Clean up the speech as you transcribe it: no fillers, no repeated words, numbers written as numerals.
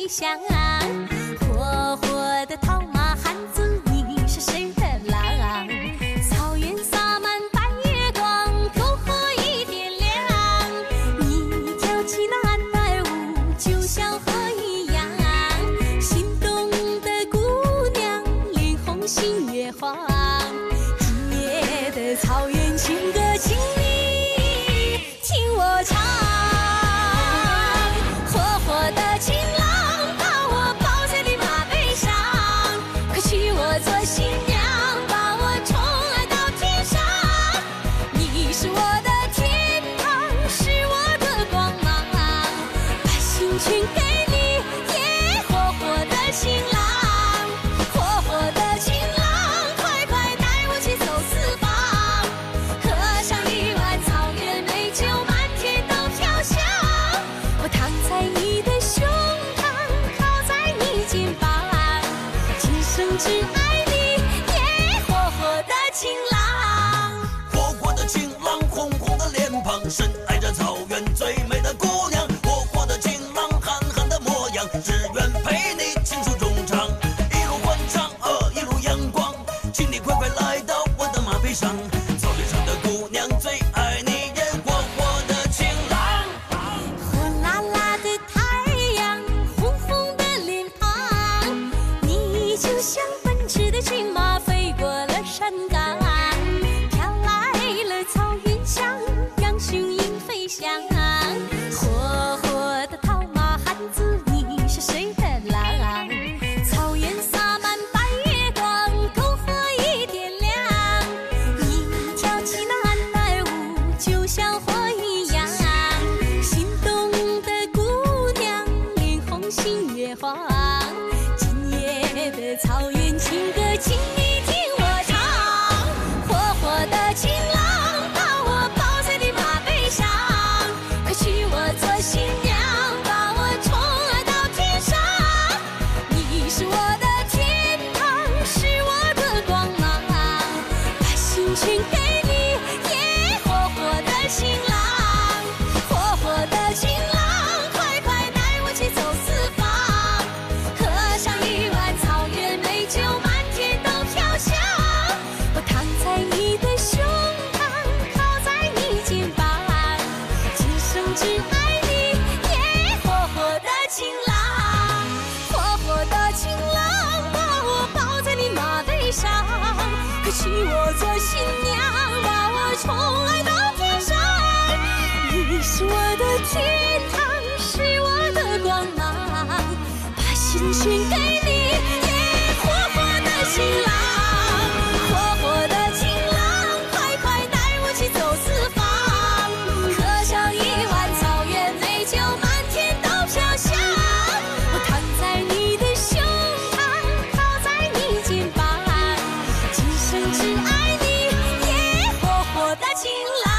翔。活活的套马汉子，你是谁的郎？草原洒满白月光，篝火已点亮。你跳起那安排舞，就像河一样。心动的姑娘，脸红心越慌。今夜的草原情歌，请你听我唱。火火的情郎把我抱在你马背上，快娶我做新娘，把我宠爱到天上。你是我的天堂，是我的光芒，把心全给你，耶！火火的情郎，火火的情郎，快快带我去走四方，喝上一碗草原美酒，满天都飘香。我躺在你的胸膛，靠在你肩膀，今生只爱你，耶！火火的情郎。 火火的情郎，红红的脸庞，深爱着草原最美的姑娘。火火的情郎，憨憨的模样，只愿陪你情书衷肠。一路欢唱，一路阳光，请你快快来到我的马背上。草原上的姑娘最爱你，耶！火火的情郎。 火辣辣的太阳，红红的脸庞，你就像奔驰的骏马，飞过了山岗，飘来了草原香，让雄鹰飞翔。火火的套马汉子，你是谁的郎？草原洒满白月光，篝火已点亮。你跳起那安排舞，就像火一样。心动的姑娘，脸红心越慌。今夜的草原情歌，请你听我唱。火火的情郎把我抱在你马背上，快娶我做新娘，把我宠爱到天上。你是我的天堂，是我的光芒，把心全给你，耶！火火的情郎，火火的情郎，快快带我去走四方，喝上一碗草原美酒，满天都飘香。我躺在你的胸膛，靠在你肩膀，今生只爱你，耶！火火的情郎，火火的情郎，把我抱在你马背上，快娶我做新娘，把我宠爱到天上。你是我的天堂，是我的光芒，把心全给你，耶！火火的情郎，火火的情郎，快快带我去走四方，喝上一碗草原美酒，满天都飘香。我躺在你的胸膛，靠在你肩膀，今生只爱你，耶！火火的情郎。